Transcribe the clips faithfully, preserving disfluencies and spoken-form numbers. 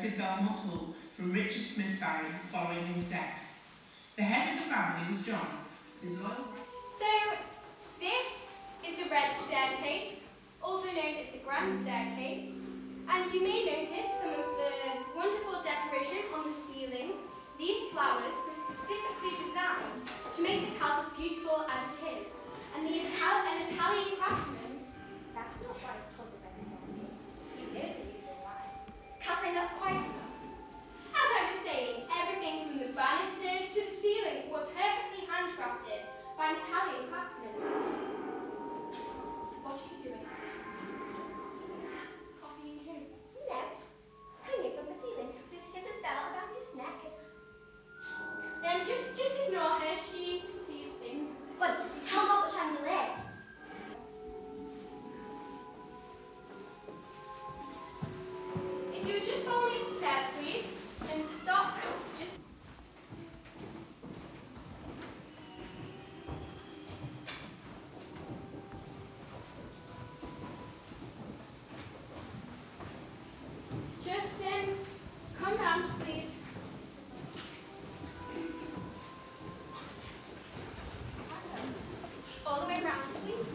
inherited Belmont Hall from Richard Smith Barry following his death. The head of the family was John, his loyal... So, this is the red staircase, also known as the grand staircase, and you may notice some of the wonderful decoration on the ceiling. These flowers were specifically designed to make this house as beautiful as it is, and the Ital an Italian craftsman... That's not why it's called the red staircase. You know the reason why. Catherine, that's quite enough. As I was saying, everything from the banisters to the ceiling were perfectly handcrafted by an Italian craftsman. What are you doing? Just copying him. No. Hanging from the ceiling with his bell around his neck. Um, just, just ignore her. She sees things. But tell about the chandelier. If you would just follow me upstairs, please, and stop. Just. Just um, come round, please. All the way round, please.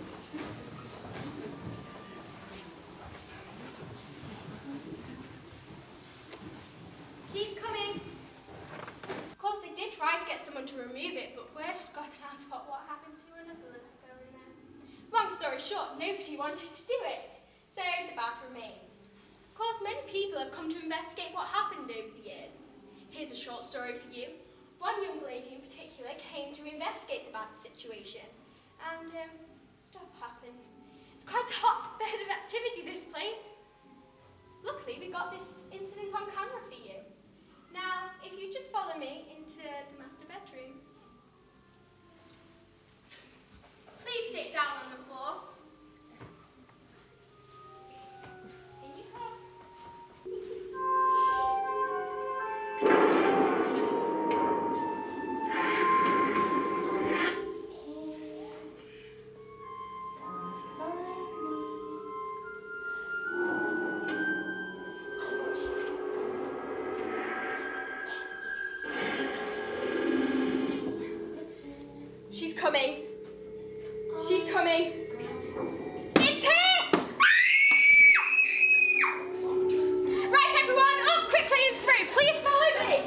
Keep coming. Of course, they did try to get someone to remove it, but word had gotten out about what happened to another little girl in there. Long story short, nobody wanted to do it, so the bath remains. Of course, many people have come to investigate what happened over the years. Here's a short story for you. One young lady in particular came to investigate the bath situation, and um, stuff happened. It's quite a hotbed of activity, this place. Luckily, we got this incident on camera for you. Now, if you just follow me into the master bedroom. Please sit down on the floor. In you go. She's coming. She's coming. It's here! Right, everyone, up quickly and through. Please follow me.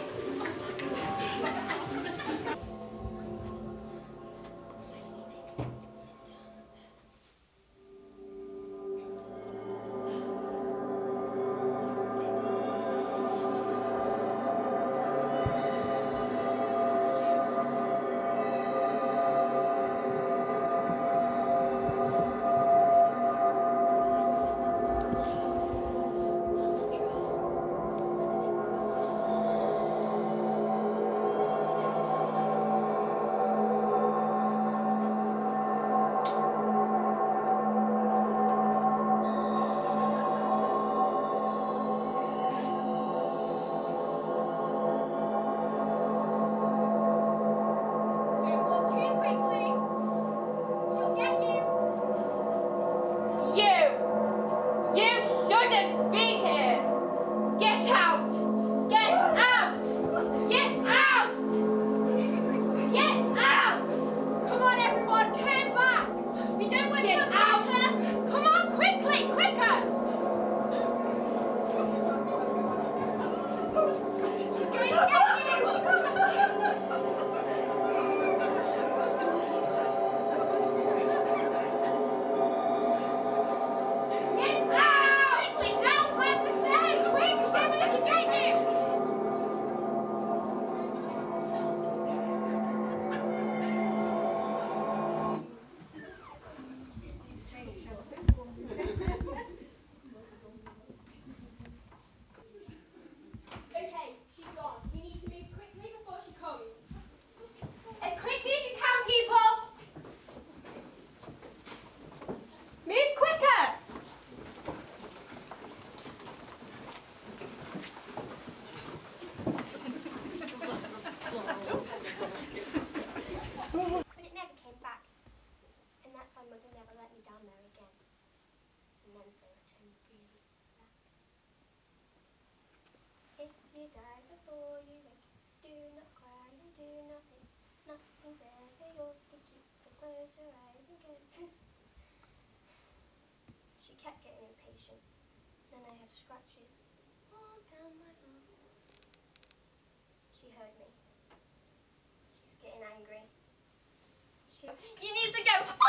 you die before you wake. Do not cry and do not ache. Nothing's ever yours to keep, so close your eyes and go to sleep. She kept getting impatient. Then I have scratches all down my arm. She heard me. She's getting angry. She... You need to go